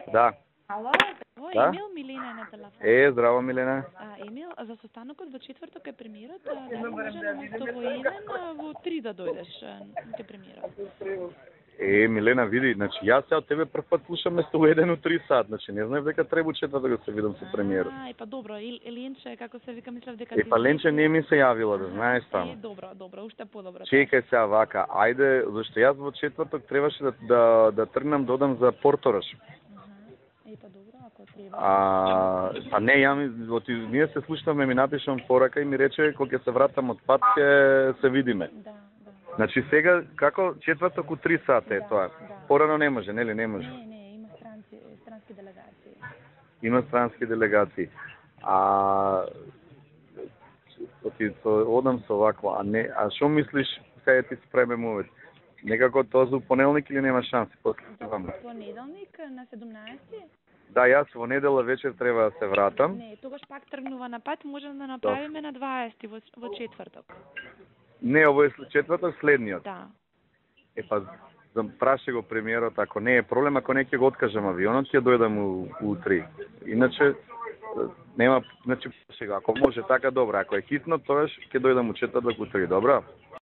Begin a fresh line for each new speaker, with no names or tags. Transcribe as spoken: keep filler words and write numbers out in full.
Да.
Ало? О,
Да?
Емил, Милена на телефон.
Е, здраво, Милена.
А, Емил, за состанокот во четврток е премиерот, а, дали може на место во еден, а, во три да дојдеш а, ке премиерот?
Е, Милена, види, значи јас се од тебе прв пат слушам место во еден у три сат, значи не знаев дека треба четврток да се видам со премиерот.
А, е па добро, и Ленче, како се вика, мислев дека
Е, па Ленче не ми се јавила, да знаеш само.
Е, добро, добро, уште подобро.
Чекај сега вака, ајде, зашто јас во четврток требаше да да да тргнам да одам за Портораш.
Е, па добро, ако треба.
А, па не, ја ми, оти, ние се слушнавме, ми напишам порака и ми рече кога ќе се вратам од пат ќе се видиме.
Да, да.
Значи сега како четврток у три сата е
Да,
тоа.
да.
Порано не може, нели не може.
Не, не, има странци, странски делегации.
Има странски делегации. А оти со одам со вакво, а не, а што мислиш кај ти спреме мовет? Некако тоа за понеделник или нема шанси после това?
Понеделник на седумнаесети?
Да, јас во недела вечер треба да се вратам.
Не, тогаш пак тргнува на пат, можеме да направиме на дваесети во, во четврток.
Не, ово е четврток следниот.
Да.
Е па да праше го премиерот, ако не е проблем, ако не ќе го откажам авионот, ќе дојдам у, у три. Иначе нема, значи сега, ако може така добро, ако е хитно, тогаш ќе дојдам у четврток у три, добро?